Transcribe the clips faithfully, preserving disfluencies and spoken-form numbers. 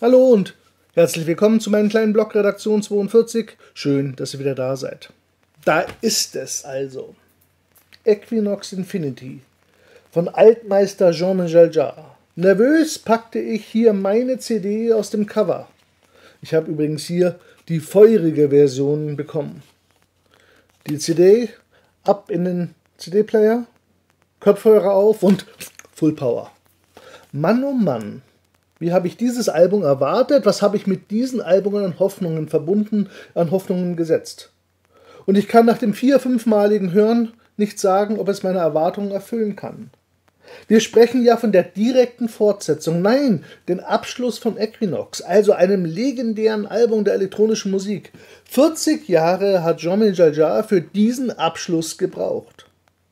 Hallo und herzlich willkommen zu meinem kleinen Blog Redaktion zweiundvierzig. Schön, dass ihr wieder da seid. Da ist es also. Equinox Infinity von Altmeister Jean-Michel Jarre. Nervös packte ich hier meine C D aus dem Cover. Ich habe übrigens hier die feurige Version bekommen. Die C D ab in den C D-Player, Kopfhörer auf und Full Power. Mann, oh Mann. Wie habe ich dieses Album erwartet? Was habe ich mit diesen Albumen an Hoffnungen verbunden, an Hoffnungen gesetzt? Und ich kann nach dem vier-, fünfmaligen Hören nicht sagen, ob es meine Erwartungen erfüllen kann. Wir sprechen ja von der direkten Fortsetzung, nein, den Abschluss von Equinox, also einem legendären Album der elektronischen Musik. vierzig Jahre hat Jean-Michel Jarre für diesen Abschluss gebraucht.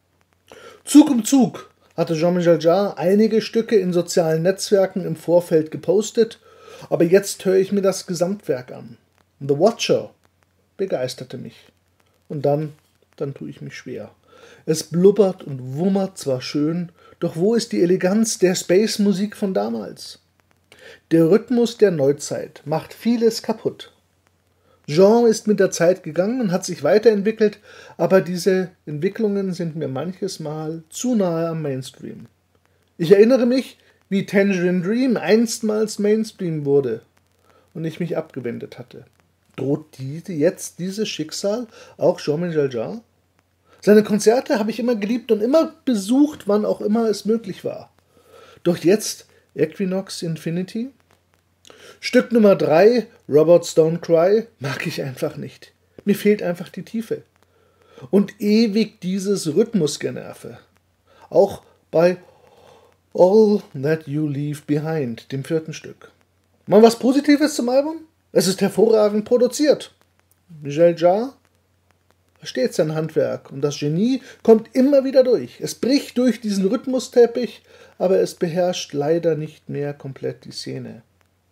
Zug um Zug hatte Jean-Michel Jarre einige Stücke in sozialen Netzwerken im Vorfeld gepostet, aber jetzt höre ich mir das Gesamtwerk an. The Watcher begeisterte mich. Und dann, dann tue ich mich schwer. Es blubbert und wummert zwar schön, doch wo ist die Eleganz der Space-Musik von damals? Der Rhythmus der Neuzeit macht vieles kaputt. Jean ist mit der Zeit gegangen und hat sich weiterentwickelt, aber diese Entwicklungen sind mir manches Mal zu nahe am Mainstream. Ich erinnere mich, wie Tangerine Dream einstmals Mainstream wurde und ich mich abgewendet hatte. Droht diese, jetzt dieses Schicksal auch Jean-Michel Jarre? Seine Konzerte habe ich immer geliebt und immer besucht, wann auch immer es möglich war. Doch jetzt Equinox Infinity? Stück Nummer drei, Robots Don't Cry, mag ich einfach nicht. Mir fehlt einfach die Tiefe. Und ewig dieses Rhythmusgenerve. Auch bei All That You Leave Behind, dem vierten Stück. Mal was Positives zum Album? Es ist hervorragend produziert. Michel Jarre versteht sein Handwerk und das Genie kommt immer wieder durch. Es bricht durch diesen Rhythmusteppich, aber es beherrscht leider nicht mehr komplett die Szene.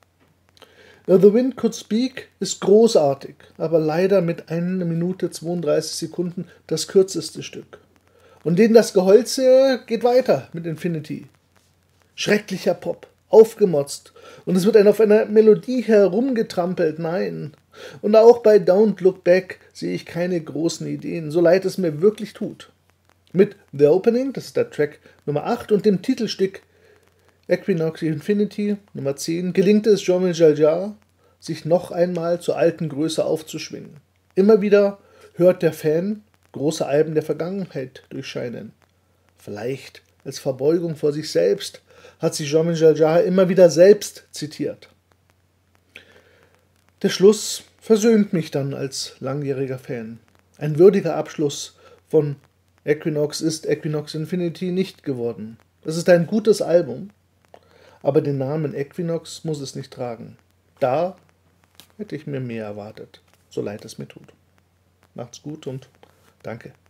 The Wind Could Speak ist großartig, aber leider mit einer Minute zweiunddreißig Sekunden das kürzeste Stück. Und in das Geholze geht weiter mit Infinity. Schrecklicher Pop, aufgemotzt, und es wird auf einer Melodie herumgetrampelt, nein. Und auch bei Don't Look Back sehe ich keine großen Ideen, so leid es mir wirklich tut. Mit The Opening, das ist der Track Nummer acht, und dem Titelstück Equinox Infinity, Nummer zehn, gelingt es Jean-Michel Jarre, sich noch einmal zur alten Größe aufzuschwingen. Immer wieder hört der Fan große Alben der Vergangenheit durchscheinen. Vielleicht als Verbeugung vor sich selbst hat sich Jean-Michel Jarre immer wieder selbst zitiert. Der Schluss versöhnt mich dann als langjähriger Fan. Ein würdiger Abschluss von Equinox ist Equinox Infinity nicht geworden. Es ist ein gutes Album, aber den Namen Equinox muss es nicht tragen. Da hätte ich mir mehr erwartet, so leid es mir tut. Macht's gut und danke.